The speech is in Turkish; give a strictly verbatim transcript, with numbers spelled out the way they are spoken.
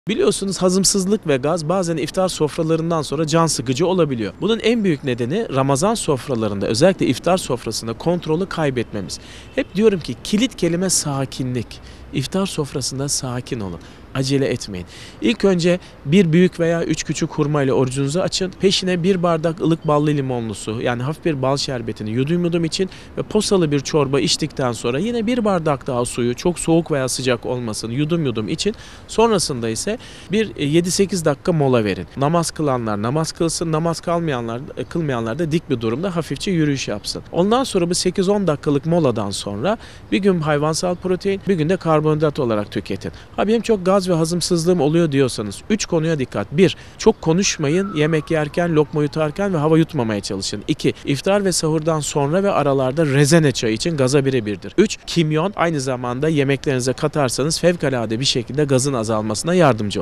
Biliyorsunuz hazımsızlık ve gaz bazen iftar sofralarından sonra can sıkıcı olabiliyor. Bunun en büyük nedeni Ramazan sofralarında, özellikle iftar sofrasında kontrolü kaybetmemiz. Hep diyorum ki kilit kelime sakinlik. İftar sofrasında sakin olun. Acele etmeyin. İlk önce bir büyük veya üç küçük hurma ile orucunuzu açın. Peşine bir bardak ılık ballı limonlu su, yani hafif bir bal şerbetini yudum yudum için ve posalı bir çorba içtikten sonra yine bir bardak daha suyu, çok soğuk veya sıcak olmasın, yudum yudum için. Sonrasında ise bir yedi sekiz dakika mola verin. Namaz kılanlar namaz kılsın, namaz kalmayanlar, kılmayanlar da dik bir durumda hafifçe yürüyüş yapsın. Ondan sonra bu sekiz on dakikalık moladan sonra bir gün hayvansal protein, bir gün de karbonhidrat olarak tüketin. Ha benim çok gaz ve hazımsızlığım oluyor diyorsanız üç konuya dikkat. bir Çok konuşmayın, yemek yerken, lokma yutarken ve hava yutmamaya çalışın. iki İftar ve sahurdan sonra ve aralarda rezene çayı için gaza birebirdir. üç Kimyon aynı zamanda yemeklerinize katarsanız fevkalade bir şekilde gazın azalmasına yardımcı olur.